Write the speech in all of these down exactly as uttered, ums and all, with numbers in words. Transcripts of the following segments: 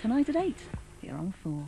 Tonight at eight, here on four.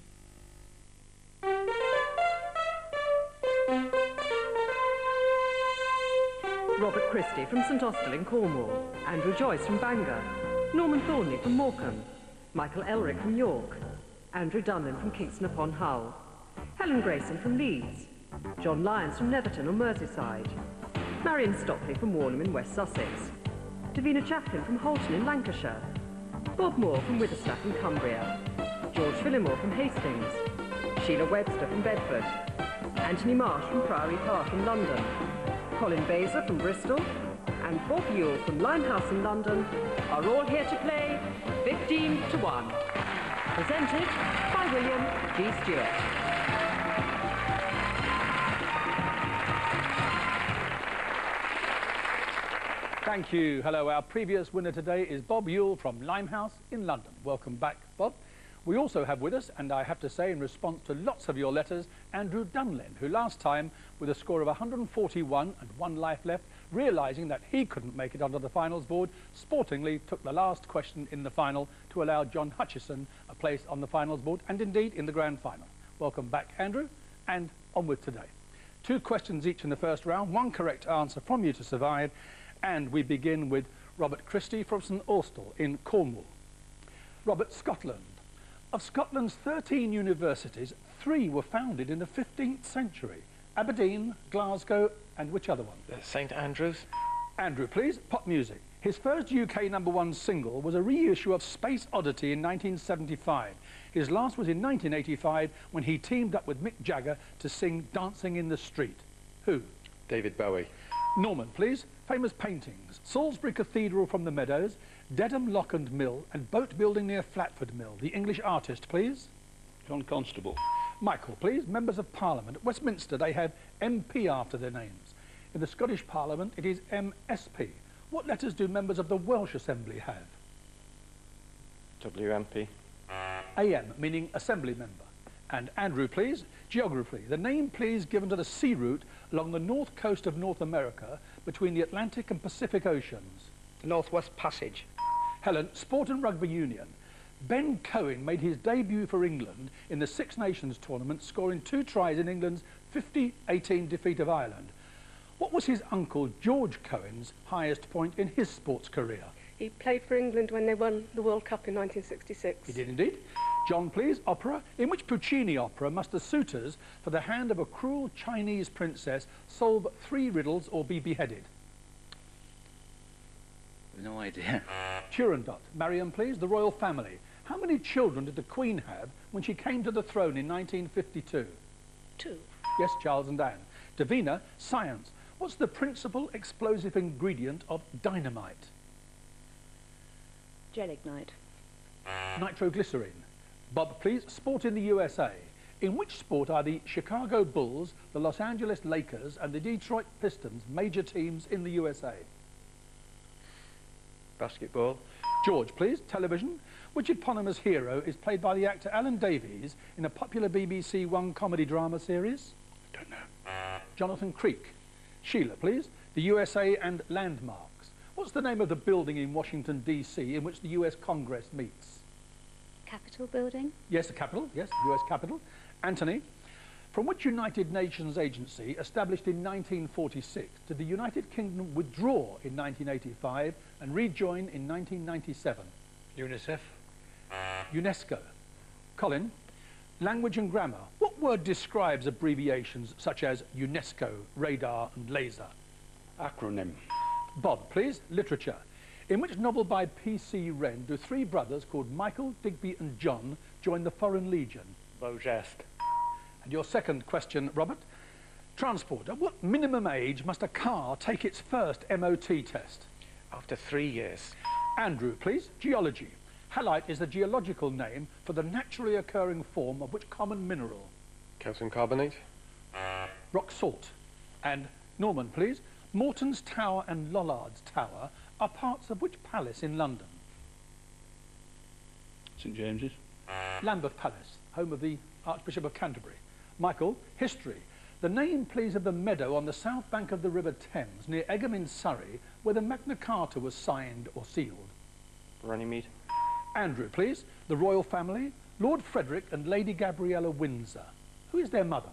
Robert Christie from St Austell in Cornwall, Andrew Joyce from Bangor, Norman Thornley from Morecambe, Michael Elric from York, Andrew Dunlin from Kingston upon Hull, Helen Grayson from Leeds, John Lyons from Netherton on Merseyside, Marion Stockley from Warnham in West Sussex, Davina Chaplin from Holton in Lancashire, Bob Moore from Witherstaff in Cumbria, George Phillimore from Hastings, Sheila Webster from Bedford, Anthony Marsh from Priory Park in London, Colin Baser from Bristol, and Bob Ewell from Limehouse in London are all here to play fifteen to one. Presented by William G Stewart. Thank you. Hello, our previous winner today is Bob Ewell from Limehouse in London. Welcome back, Bob. We also have with us, and I have to say in response to lots of your letters, Andrew Dunlin, who last time, with a score of one hundred forty-one and one life left, realising that he couldn't make it onto the finals board, sportingly took the last question in the final to allow John Hutchison a place on the finals board, and indeed in the grand final. Welcome back, Andrew, and on with today. Two questions each in the first round, one correct answer from you to survive, and we begin with Robert Christie from St Austell in Cornwall. Robert, Scotland. Of Scotland's thirteen universities, three were founded in the fifteenth century. Aberdeen, Glasgow, and which other one? Uh, Saint Andrews. Andrew, please. Pop music. His first U K number one single was a reissue of Space Oddity in nineteen seventy-five. His last was in nineteen eighty-five when he teamed up with Mick Jagger to sing Dancing in the Street. Who? David Bowie. Norman, please. Famous paintings. Salisbury Cathedral from the Meadows, Dedham Lock and Mill, and boat building near Flatford Mill. The English artist, please. John Constable. Michael, please. Members of Parliament. At Westminster, they have M P after their names. In the Scottish Parliament, it is M S P. What letters do members of the Welsh Assembly have? W M P. A M, meaning Assembly Member. And Andrew, please. Geography. The name, please, given to the sea route along the north coast of North America between the Atlantic and Pacific Oceans. The Northwest Passage. Helen, Sport and Rugby Union. Ben Cohen made his debut for England in the Six Nations tournament, scoring two tries in England's fifty eighteen defeat of Ireland. What was his uncle George Cohen's highest point in his sports career? He played for England when they won the World Cup in nineteen sixty-six. He did indeed. John, please. Opera. In which Puccini opera must the suitors for the hand of a cruel Chinese princess solve three riddles or be beheaded? No idea. Turandot. Mariam, please. The royal family. How many children did the Queen have when she came to the throne in nineteen fifty-two? Two. Yes, Charles and Anne. Davina. Science. What's the principal explosive ingredient of dynamite? Gelignite. Nitroglycerine. Bob, please. Sport in the U S A. In which sport are the Chicago Bulls, the Los Angeles Lakers, and the Detroit Pistons major teams in the U S A? Basketball. George, please. Television. Which eponymous hero is played by the actor Alan Davies in a popular B B C One comedy drama series? I don't know. Jonathan Creek. Sheila, please. The U S A and landmarks. What's the name of the building in Washington, D C in which the U S Congress meets? Capitol building. Yes, the Capitol. Yes, U S Capitol. Anthony, from which United Nations agency, established in nineteen forty-six, did the United Kingdom withdraw in nineteen eighty-five and rejoin in nineteen ninety-seven? UNICEF. UNESCO. Colin, language and grammar. What word describes abbreviations such as UNESCO, radar and laser? Acronym. Bob, please. Literature. In which novel by P C Wren do three brothers called Michael, Digby and John join the Foreign Legion? Beaugest. And your second question, Robert. Transport. At what minimum age must a car take its first M O T test? After three years. Andrew, please. Geology. Halite is the geological name for the naturally occurring form of which common mineral? Calcium carbonate. Rock salt. And Norman, please. Morton's Tower and Lollard's Tower are parts of which palace in London? St James's. Lambeth Palace, home of the Archbishop of Canterbury. Michael, history. The name, please, of the meadow on the south bank of the River Thames near Egham in Surrey where the Magna Carta was signed or sealed? Runnymede. Andrew, please. The royal family, Lord Frederick and Lady Gabriella Windsor. Who is their mother?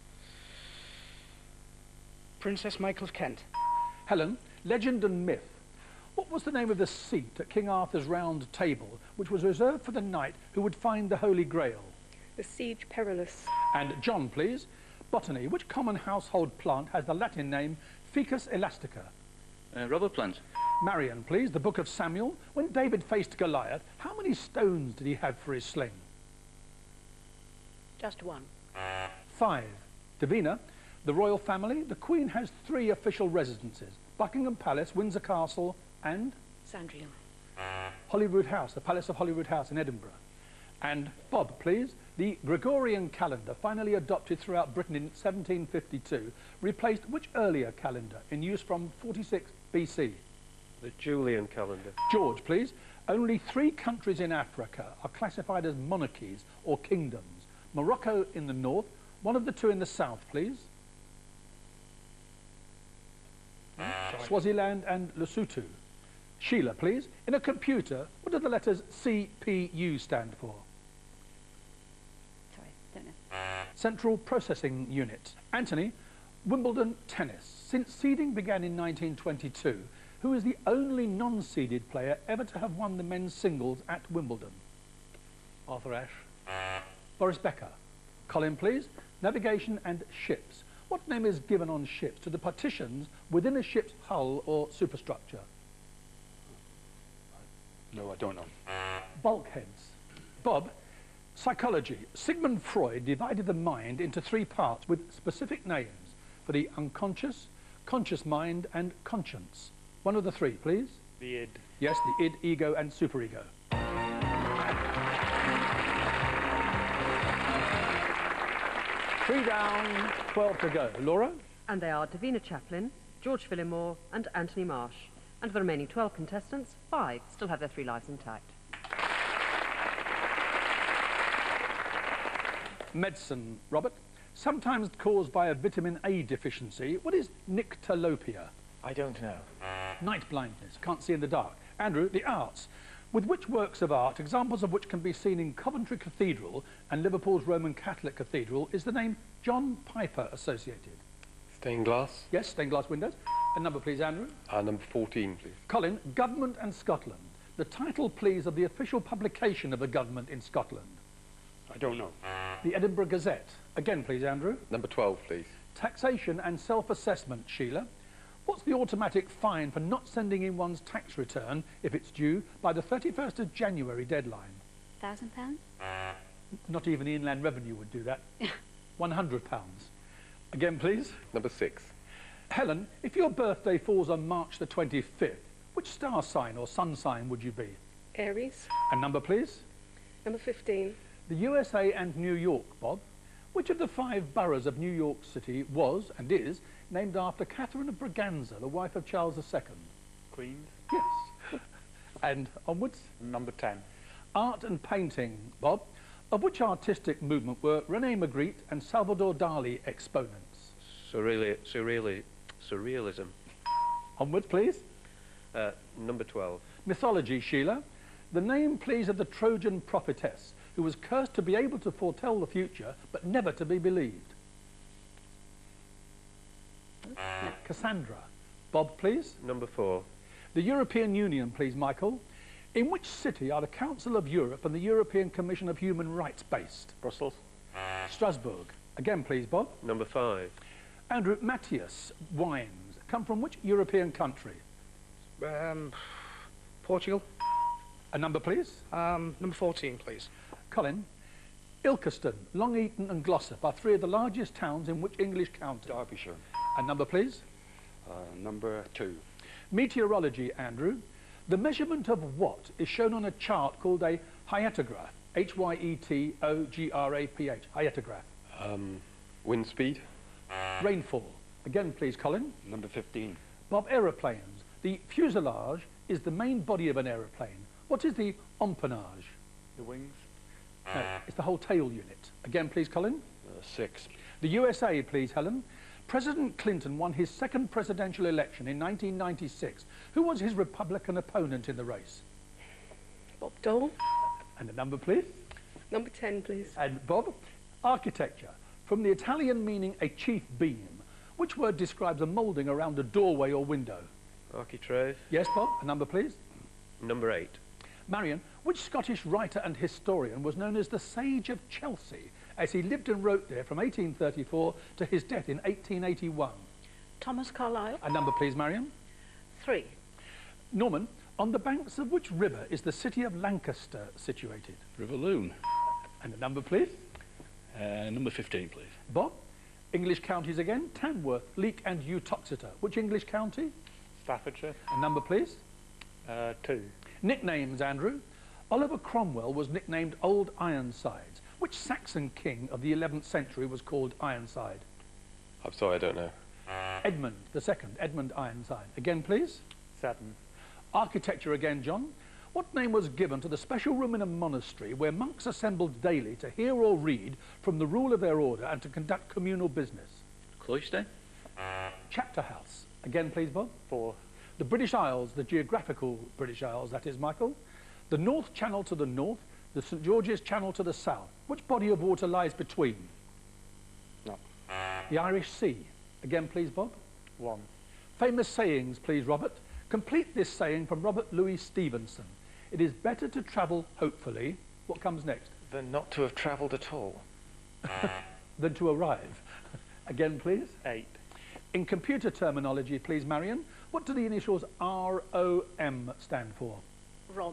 Princess Michael of Kent. Helen, legend and myth. What was the name of the seat at King Arthur's Round Table, which was reserved for the knight who would find the Holy Grail? The Siege Perilous. And John, please. Botany. Which common household plant has the Latin name Ficus elastica? Uh, rubber plant. Marion, please. The Book of Samuel. When David faced Goliath, how many stones did he have for his sling? Just one. Five. Davina. The royal family. The Queen has three official residences: Buckingham Palace, Windsor Castle, and Sandringham. Holyrood House, the Palace of Holyrood House in Edinburgh. And Bob, please. The Gregorian calendar, finally adopted throughout Britain in seventeen fifty-two, replaced which earlier calendar in use from forty-six B C? The Julian calendar. George, please. Only three countries in Africa are classified as monarchies or kingdoms. Morocco in the north, one of the two in the south, please. Swaziland and Lesotho. Sheila, please. In a computer, what do the letters C P U stand for? Sorry, don't know. Central Processing Unit. Anthony, Wimbledon tennis. Since seeding began in nineteen twenty-two, who is the only non-seeded player ever to have won the men's singles at Wimbledon? Arthur Ashe. Boris Becker. Colin, please. Navigation and ships. What name is given on ships to the partitions within a ship's hull or superstructure? No, I don't know. Bulkheads. Bob, psychology. Sigmund Freud divided the mind into three parts with specific names for the unconscious, conscious mind and conscience. One of the three, please. The id. Yes, the id, ego and superego. Three down, twelve to go. Laura? And they are Davina Chaplin, George Fillimore and Anthony Marsh. And the remaining twelve contestants, five, still have their three lives intact. Medicine, Robert. Sometimes caused by a vitamin A deficiency. What is nyctalopia? I don't know. Night blindness, can't see in the dark. Andrew, the arts. With which works of art, examples of which can be seen in Coventry Cathedral and Liverpool's Roman Catholic Cathedral, is the name John Piper associated? Stained glass. Yes, stained glass windows. A number, please, Andrew. Uh, number fourteen, please. Colin, Government and Scotland. The title, please, of the official publication of the government in Scotland. I don't know. The Edinburgh Gazette. Again, please, Andrew. Number twelve, please. Taxation and self-assessment, Sheila. What's the automatic fine for not sending in one's tax return, if it's due, by the thirty-first of January deadline? Thousand pounds? Not even the Inland Revenue would do that. one hundred pounds. Again, please. Number six. Helen, if your birthday falls on March the twenty-fifth, which star sign or sun sign would you be? Aries. A number, please. Number fifteen. The U S A and New York, Bob. Which of the five boroughs of New York City was, and is, named after Catherine of Braganza, the wife of Charles the Second? Queens. Yes. And onwards. Number ten. Art and painting, Bob. Of which artistic movement were René Magritte and Salvador Dali exponents? Surreali surreali surrealism. Onwards, please. Uh, number twelve. Mythology, Sheila. The name, please, of the Trojan prophetess who was cursed to be able to foretell the future but never to be believed. Cassandra. Bob, please. Number four. The European Union, please, Michael. In which city are the Council of Europe and the European Commission of Human Rights based? Brussels. Strasbourg. Again, please, Bob. Number five. Andrew, Matthias wines come from which European country? Um, Portugal. A number, please. Um, number fourteen, please. Colin. Ilkeston, Long Eaton and Glossop are three of the largest towns in which English county? Derbyshire. A number, please. Uh, number two. Meteorology, Andrew. The measurement of what is shown on a chart called a hyetograph? H Y E T O G R A P H. Hyetograph. Um, wind speed. Rainfall. Again, please, Colin. Number fifteen. Bob, aeroplanes. The fuselage is the main body of an aeroplane. What is the empennage? The wings. No, it's the whole tail unit. Again, please, Colin. Uh, six. The U S A, please, Helen. President Clinton won his second presidential election in nineteen ninety-six. Who was his Republican opponent in the race? Bob Dole. And a number, please. Number ten, please. And Bob, architecture. From the Italian meaning a chief beam, which word describes a moulding around a doorway or window? Architrave. Yes, Bob. A number, please. Number eight. Marion, which Scottish writer and historian was known as the Sage of Chelsea, as he lived and wrote there from eighteen thirty-four to his death in eighteen eighty-one? Thomas Carlyle. A number, please, Marion. Three. Norman, on the banks of which river is the city of Lancaster situated? River Loon. And a number, please. Uh, number fifteen, please. Bob, English counties again. Tamworth, Leek and Uttoxeter. Which English county? Staffordshire. A number, please. Uh, two. Nicknames, Andrew. Oliver Cromwell was nicknamed Old Ironsides. Which Saxon king of the eleventh century was called Ironside? I'm sorry, I don't know. Edmund the second, Edmund Ironside. Again, please. Seven. Architecture again, John. What name was given to the special room in a monastery where monks assembled daily to hear or read from the rule of their order and to conduct communal business? Cloister. Chapter house. Again, please, Bob. Four. The British Isles, the geographical British Isles, that is, Michael. The North Channel to the north, the St George's Channel to the south. Which body of water lies between? No. The Irish Sea. Again, please, Bob. One. Famous sayings, please, Robert. Complete this saying from Robert Louis Stevenson. It is better to travel hopefully. What comes next? Than not to have travelled at all. Than to arrive. Again, please. Eight. In computer terminology, please, Marion, what do the initials R O M stand for? Rom.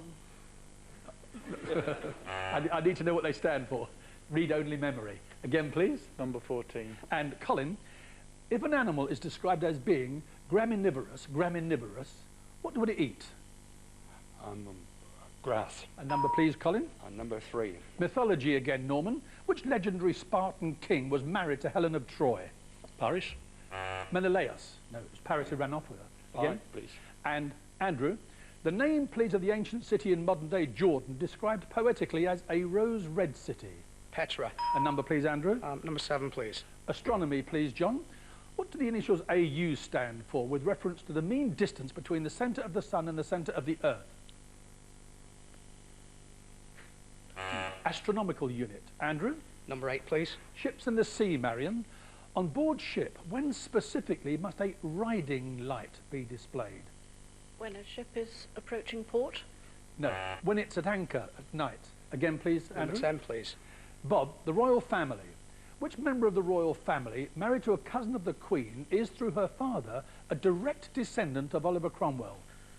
I, I need to know what they stand for. Read-only memory. Again, please. Number fourteen. And Colin, if an animal is described as being graminivorous, graminivorous, what would it eat? Um, grass. A number, please, Colin. And number three. Mythology again, Norman. Which legendary Spartan king was married to Helen of Troy? Paris. Menelaus. No, it was Paris who ran off with her. Again. Five, please. And Andrew, the name, please, of the ancient city in modern-day Jordan, described poetically as a rose-red city. Petra. A number, please, Andrew. Um, number seven, please. Astronomy, please, John. What do the initials A U stand for with reference to the mean distance between the centre of the sun and the centre of the earth? Astronomical unit. Andrew? Number eight, please. Ships in the sea, Marion. On board ship, when specifically must a riding light be displayed? When a ship is approaching port. No, when it's at anchor at night. Again, please, Number Andrew. ten, please. Bob, the royal family. Which member of the royal family, married to a cousin of the Queen, is through her father a direct descendant of Oliver Cromwell?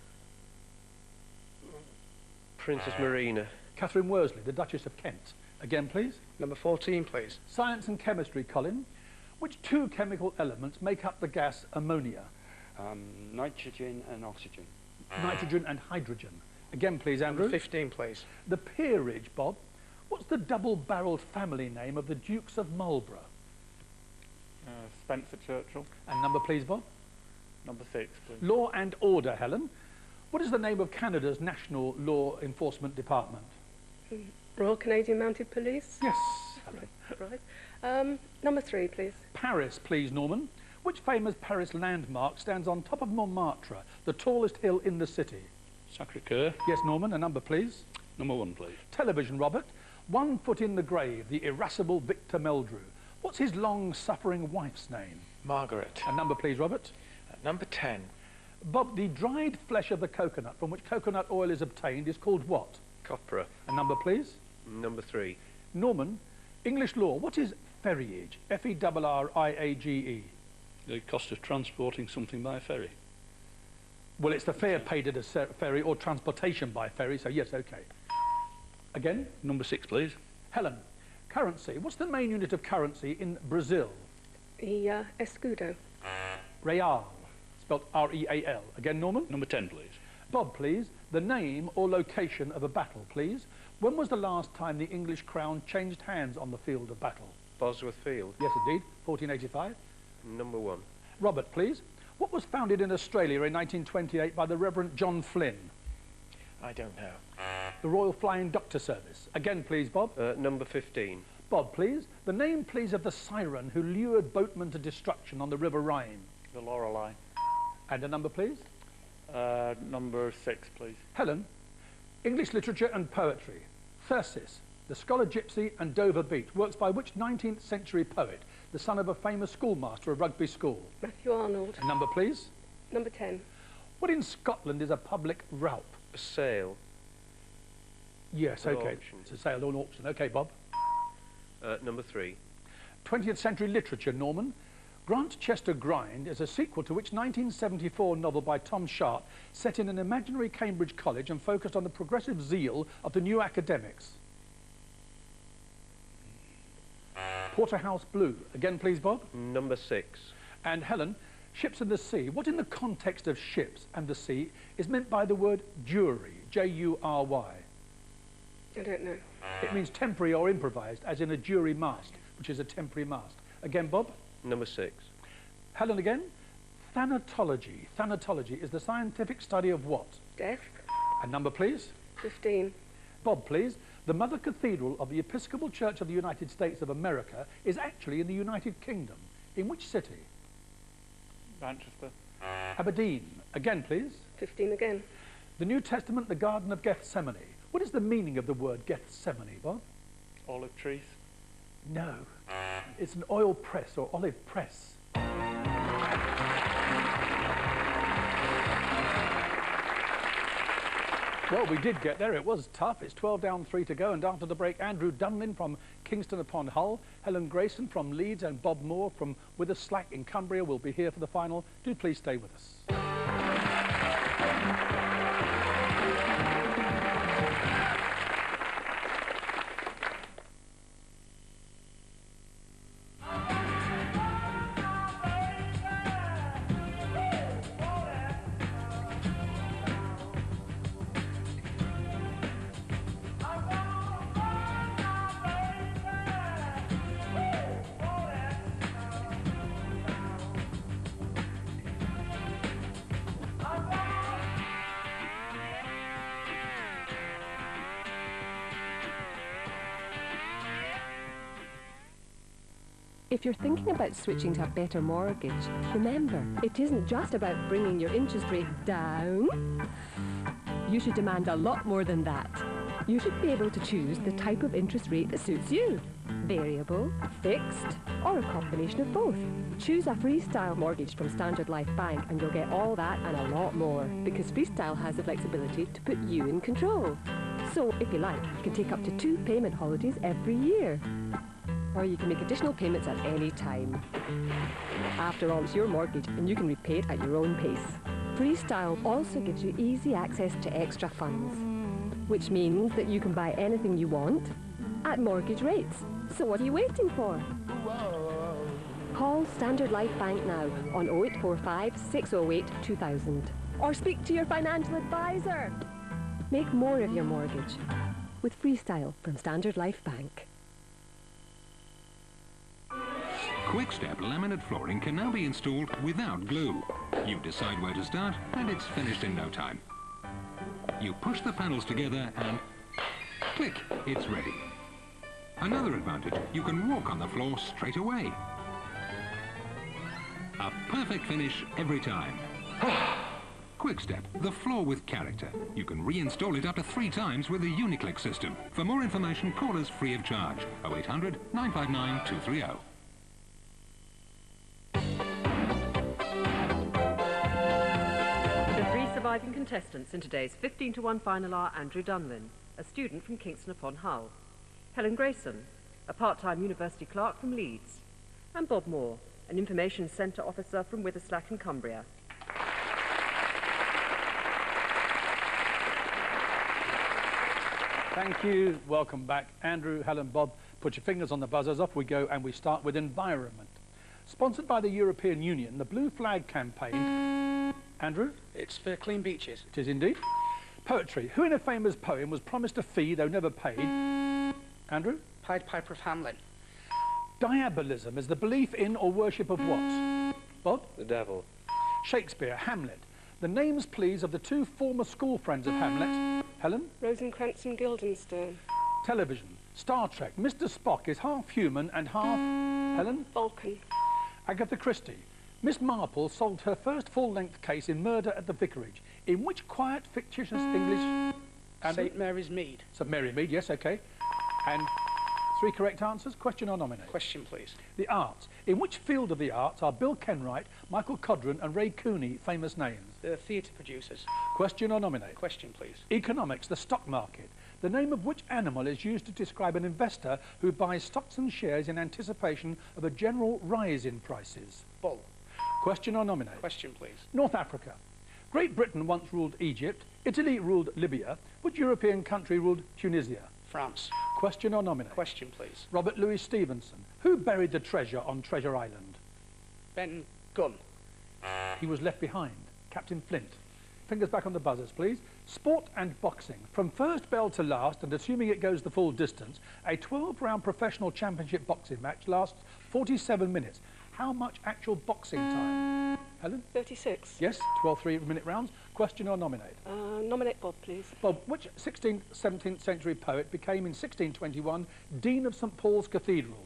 Princess Marina. Catherine Worsley, the Duchess of Kent. Again, please. Number fourteen, please. Science and chemistry, Colin. Which two chemical elements make up the gas ammonia? Um, nitrogen and oxygen. Nitrogen and hydrogen. Again, please, Andrew. Number fifteen, please. The peerage, Bob. What's the double-barrelled family name of the Dukes of Marlborough? Uh, Spencer Churchill. And number, please, Bob. Number six, please. Law and order, Helen. What is the name of Canada's National Law Enforcement Department? Royal Canadian Mounted Police. Yes, Helen. Right. Um, number three, please. Paris, please, Norman. Which famous Paris landmark stands on top of Montmartre, the tallest hill in the city? Sacré-Cœur. Yes, Norman. A number, please. Number one, please. Television, Robert. One foot in the grave, the irascible Victor Meldrew. What's his long-suffering wife's name? Margaret. A number, please, Robert. Uh, number ten. Bob, the dried flesh of the coconut from which coconut oil is obtained is called what? Copra. A number, please. Number three. Norman, English law. What is ferriage? F E R R I A G E. The cost of transporting something by ferry. Well, it's the fare paid at a ser- ferry or transportation by ferry, so yes, okay. Again? Number six, please. Helen, currency. What's the main unit of currency in Brazil? The uh, escudo. Real, spelled R E A L. Again, Norman? Number ten, please. Bob, please. The name or location of a battle, please. When was the last time the English crown changed hands on the field of battle? Bosworth Field. Yes, indeed. fourteen eighty-five. Number one. Robert, please. What was founded in Australia in nineteen twenty-eight by the Reverend John Flynn? I don't know. The Royal Flying Doctor Service. Again, please, Bob. Uh, number fifteen. Bob, please. The name, please, of the siren who lured boatmen to destruction on the River Rhine. The Lorelei. And a number, please. Uh, number six, please. Helen, English literature and poetry. Thyrsis, the scholar gypsy and Dover Beat, works by which nineteenth century poet, the son of a famous schoolmaster of Rugby School? Matthew Arnold. A number, please. Number ten. What in Scotland is a public ralp? A sale. Yes, An okay. auction. It's a sale or an auction. Okay, Bob. Uh, number three. twentieth century literature, Norman. Grantchester Grind is a sequel to which nineteen seventy-four novel by Tom Sharp set in an imaginary Cambridge college and focused on the progressive zeal of the new academics. Porterhouse Blue. Again, please, Bob. Number six. And Helen, ships in the sea. What in the context of ships and the sea is meant by the word jury, J U R Y? I don't know. It means temporary or improvised, as in a jury mast, which is a temporary mast. Again, Bob. Number six. Helen again. Thanatology. Thanatology is the scientific study of what? Death. A number, please. Fifteen. Bob, please. The Mother Cathedral of the Episcopal Church of the United States of America is actually in the United Kingdom. In which city? Manchester. Aberdeen. Again, please. Fifteen again. The New Testament, the Garden of Gethsemane. What is the meaning of the word Gethsemane, Bob? Olive trees. No. It's an oil press or olive press. Well, we did get there. It was tough. It's twelve down, three to go. And after the break, Andrew Dunlin from Kingston upon Hull, Helen Grayson from Leeds, and Bob Moore from Witherslack in Cumbria will be here for the final. Do please stay with us. If you're thinking about switching to a better mortgage, remember, it isn't just about bringing your interest rate down. You should demand a lot more than that. You should be able to choose the type of interest rate that suits you. Variable, fixed, or a combination of both. Choose a Freestyle mortgage from Standard Life Bank and you'll get all that and a lot more, because Freestyle has the flexibility to put you in control. So, if you like, you can take up to two payment holidays every year. Or you can make additional payments at any time. After all, it's your mortgage and you can repay it at your own pace. Freestyle also gives you easy access to extra funds, which means that you can buy anything you want at mortgage rates. So what are you waiting for? Call Standard Life Bank now on oh eight four five, six oh eight, two thousand. Or speak to your financial advisor. Make more of your mortgage with Freestyle from Standard Life Bank. Quick-step laminate flooring can now be installed without glue. You decide where to start and it's finished in no time. You push the panels together and click, it's ready. Another advantage, you can walk on the floor straight away. A perfect finish every time. Quick-step, the floor with character. You can reinstall it up to three times with the Uniclick system. For more information, call us free of charge. oh eight hundred, nine five nine, two three oh. The three surviving contestants in today's fifteen to one final are Andrew Dunlin, a student from Kingston upon Hull, Helen Grayson, a part-time university clerk from Leeds, and Bob Moore, an information centre officer from Witherslack in Cumbria. Thank you. Welcome back. Andrew, Helen, Bob, put your fingers on the buzzers. Off we go, and we start with environment. Sponsored by the European Union, the Blue Flag campaign. Andrew? It's for clean beaches. It is indeed. Poetry. Who in a famous poem was promised a fee, though never paid? Andrew? Pied Piper of Hamelin. Diabolism is the belief in or worship of what? Bob? The devil. Shakespeare, Hamlet. The names, please, of the two former school friends of Hamlet. Helen? Rosencrantz and Guildenstern. Television. Star Trek. Mister Spock is half human and half... Helen? Vulcan. Agatha Christie. Miss Marple solved her first full-length case in Murder at the Vicarage. In which quiet, fictitious English... Andrew? Saint Mary's Mead. St Mary Mead, yes, okay. And three correct answers. Question or nominate? Question, please. The arts. In which field of the arts are Bill Kenwright, Michael Codron and Ray Cooney famous names? The theatre producers. Question or nominate? Question, please. Economics, the stock market. The name of which animal is used to describe an investor who buys stocks and shares in anticipation of a general rise in prices? Bull. Question or nominate? Question, please. North Africa. Great Britain once ruled Egypt. Italy ruled Libya. Which European country ruled Tunisia? France. Question or nominate? Question, please. Robert Louis Stevenson. Who buried the treasure on Treasure Island? Ben Gunn. He was left behind. Captain Flint. Fingers back on the buzzers, please. Sport and boxing. From first bell to last, and assuming it goes the full distance, a twelve round professional championship boxing match lasts forty-seven minutes. How much actual boxing time? Helen? thirty-six. Yes, twelve three-minute rounds. Question or nominate? Uh, nominate Bob, please. Bob, which sixteenth, seventeenth century poet became in sixteen twenty-one Dean of St Paul's Cathedral?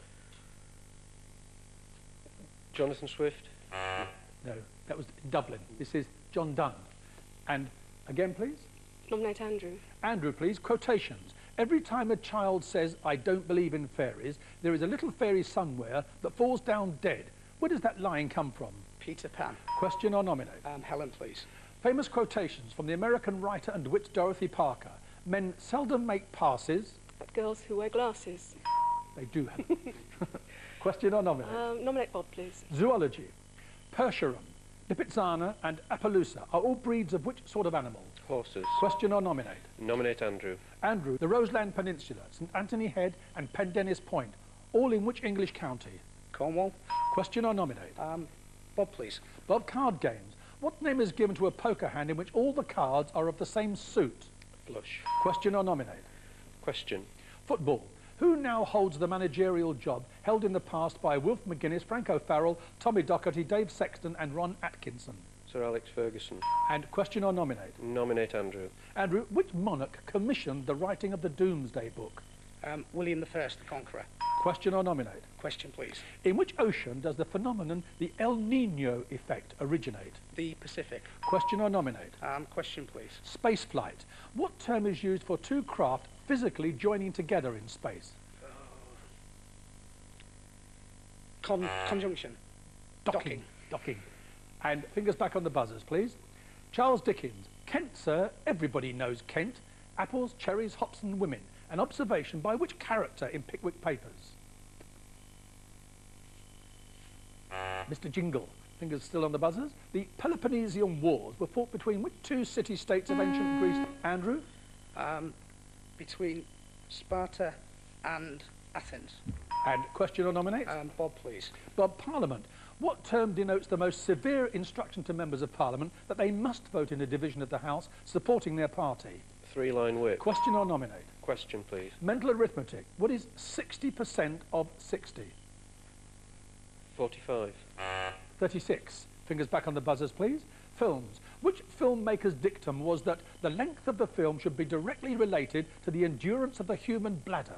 Jonathan Swift. No, that was Dublin. This is John Donne. And again, please? Nominate Andrew. Andrew, please. Quotations. Every time a child says, I don't believe in fairies, there is a little fairy somewhere that falls down dead. Where does that line come from? Peter Pan. Question or nominate? Um, Helen, please. Famous quotations from the American writer and wit Dorothy Parker. Men seldom make passes. But girls who wear glasses. They do have. Question or nominate? Um, nominate Bob, please. Zoology. Percheron, Lipizzaner and Appaloosa are all breeds of which sort of animal? Horses. Question or nominate? Nominate Andrew. Andrew, the Roseland Peninsula, St Anthony Head and Pendennis Point, all in which English county? Cornwall. Question or nominate? Um, Bob, please. Bob, card games. What name is given to a poker hand in which all the cards are of the same suit? Flush. Question or nominate? Question. Football. Who now holds the managerial job held in the past by Wilf McGuinness, Frank O'Farrell, Tommy Docherty, Dave Sexton and Ron Atkinson? Sir Alex Ferguson. And question or nominate? Nominate Andrew. Andrew, which monarch commissioned the writing of the Doomsday Book? Um, William the First, the Conqueror. Question or nominate? Question, please. In which ocean does the phenomenon, the El Nino effect, originate? The Pacific. Question or nominate? Um, question, please. Space flight. What term is used for two craft physically joining together in space? Con conjunction. Docking. Docking. And fingers back on the buzzers, please. Charles Dickens. Kent, sir. Everybody knows Kent. Apples, cherries, hops and women. An observation by which character in Pickwick Papers? Mister Jingle. Fingers still on the buzzers. The Peloponnesian Wars were fought between which two city-states of ancient Greece? Andrew? Um, between Sparta and Athens. And question or nominate? Um, Bob, please. Bob, Parliament. What term denotes the most severe instruction to members of Parliament that they must vote in a division of the House supporting their party? Three-line whip. Question or nominate? Question, please. Mental arithmetic. What is sixty percent of sixty? Forty-five. thirty-six. Fingers back on the buzzers, please. Films. Which filmmaker's dictum was that the length of the film should be directly related to the endurance of the human bladder?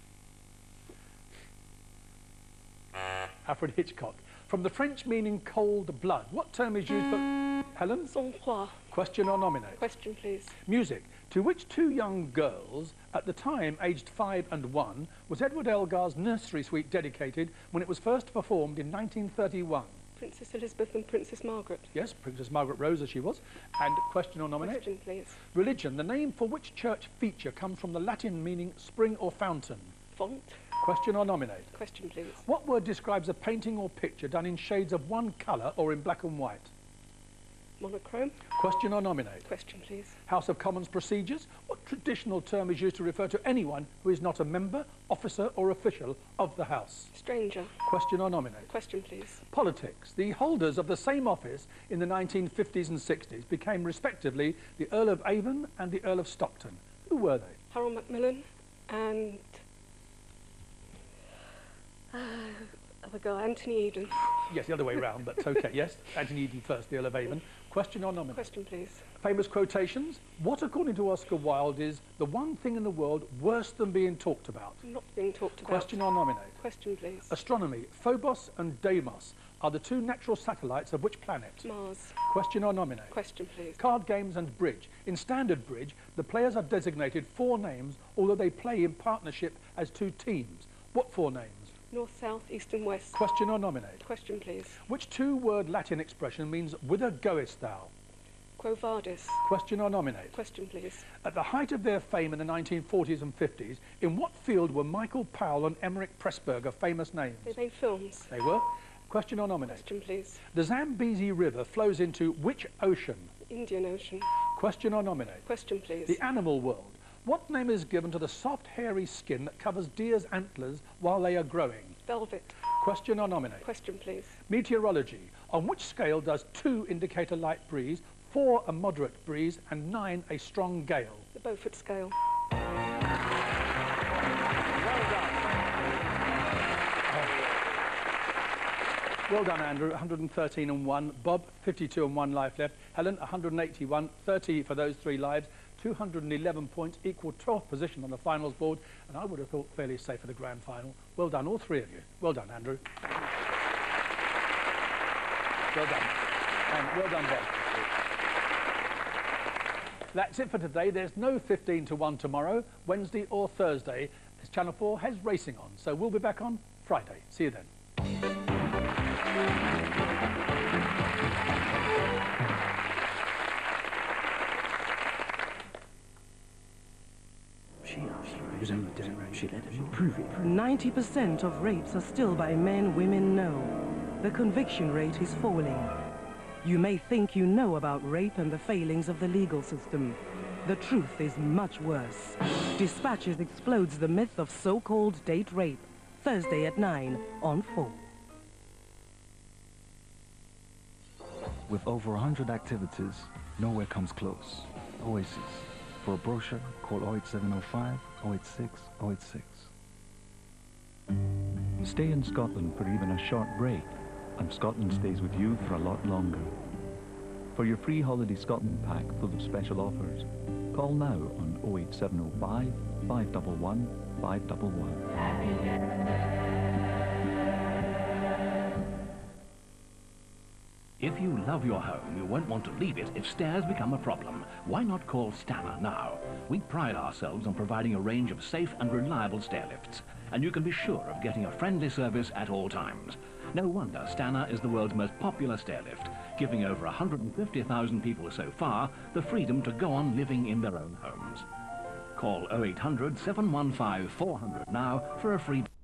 Alfred Hitchcock. From the French meaning cold blood, what term is used for... Helen? Sang-froid. Question or nominate? Question, please. Music. To which two young girls, at the time aged five and one, was Edward Elgar's nursery suite dedicated when it was first performed in nineteen thirty-one? Princess Elizabeth and Princess Margaret. Yes, Princess Margaret Rose as she was. And question or nominate? Question, please. Religion. The name for which church feature comes from the Latin meaning spring or fountain? Font. Question or nominate? Question, please. What word describes a painting or picture done in shades of one colour or in black and white? Monochrome. Question or nominate? Question, please. House of Commons procedures. What traditional term is used to refer to anyone who is not a member, officer or official of the House? Stranger. Question or nominate? Question, please. Politics. The holders of the same office in the nineteen fifties and sixties became respectively the Earl of Avon and the Earl of Stockton. Who were they? Harold Macmillan and... Uh, other guy, Anthony Eden. Yes, the other way round, but okay, yes. Anthony Eden first, the Earl of Avon. Question or nominate? Question, please. Famous quotations. What, according to Oscar Wilde, is the one thing in the world worse than being talked about? Not being talked about. Question or nominate? Question, please. Astronomy. Phobos and Deimos are the two natural satellites of which planet? Mars. Question or nominate? Question, please. Card games and bridge. In standard bridge, the players are designated four names, although they play in partnership as two teams. What four names? North, south, east and west. Question or nominate? Question, please. Which two-word Latin expression means whither goest thou? Quo vadis. Question or nominate? Question, please. At the height of their fame in the nineteen forties and fifties, in what field were Michael Powell and Emmerich Pressburger famous names? They made films. They were. Question or nominate? Question, please. The Zambezi River flows into which ocean? Indian Ocean. Question or nominate? Question, please. The animal world. What name is given to the soft, hairy skin that covers deer's antlers while they are growing? Velvet. Question or nominate? Question, please. Meteorology. On which scale does two indicate a light breeze, four a moderate breeze, and nine a strong gale? The Beaufort scale. Well done, Andrew. one hundred thirteen and one. Bob, fifty-two and one life left. Helen, one hundred eighty-one. thirty for those three lives. two hundred eleven points, equal twelfth position on the finals board. And I would have thought fairly safe for the grand final. Well done, all three of you. Well done, Andrew. Well done. And well done, Bob. That's it for today. There's no fifteen to one tomorrow, Wednesday or Thursday, as Channel four has racing on. So we'll be back on Friday. See you then. She asked for his own debt, she let him prove it. ninety percent of rapes are still by men women know. The conviction rate is falling. You may think you know about rape and the failings of the legal system. The truth is much worse. Dispatches explodes the myth of so-called date rape. Thursday at nine on four. With over one hundred activities, nowhere comes close. Oasis. For a brochure, call oh eight seven oh five, oh eight six, oh eight six. Stay in Scotland for even a short break, and Scotland stays with you for a lot longer. For your free Holiday Scotland pack full of special offers, call now on oh eight seven oh five, five one one, five one one. If you love your home, you won't want to leave it if stairs become a problem. Why not call Stanner now? We pride ourselves on providing a range of safe and reliable stair lifts, and you can be sure of getting a friendly service at all times. No wonder Stanner is the world's most popular stair lift, giving over one hundred fifty thousand people so far the freedom to go on living in their own homes. Call oh eight hundred, seven one five, four hundred now for a free...